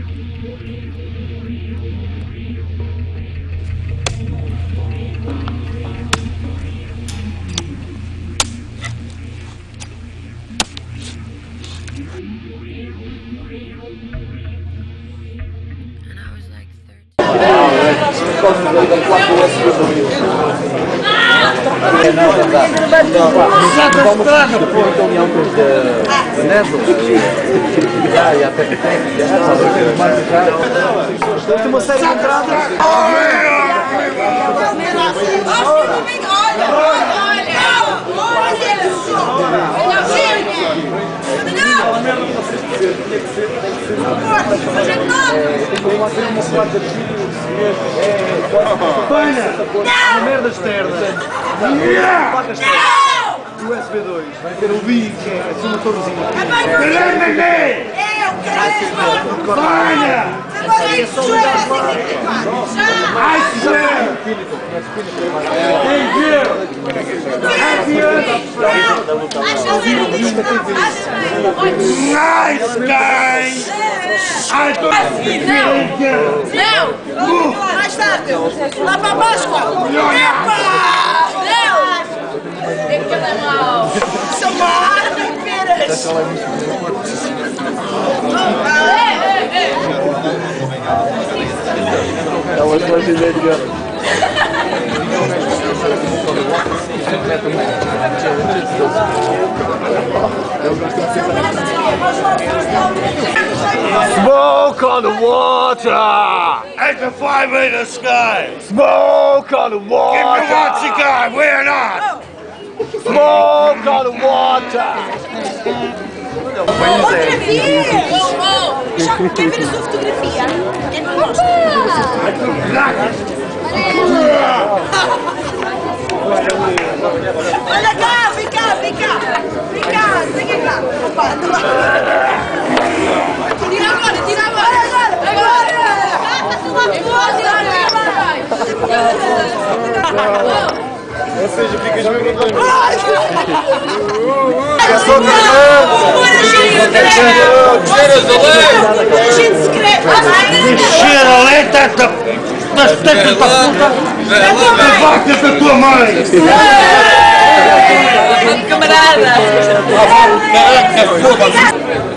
Tem uma série de entradas. Uma merda externa. USB 2, vai ter o B, que é assim uma torrezinha. Nice guys! Não! Mais tarde! Lá para a Páscoa! É que ele é mau! São maus, peras! Ela gosta de ver. Smoke on the water! 8 to 5 in the sky! Smoke on the water! Give me once again, we're not! Smoke on the water! Outra vez! Quer ver a sua fotografia? Eu não gosto. Olha cá, vem cá, vem cá! Vem cá, vem cá! Tira agora, tira agora! Agora! Ou seja, ficas mesmo no Cheira lenta das tetas da puta da vaca da tua mãe! Camarada!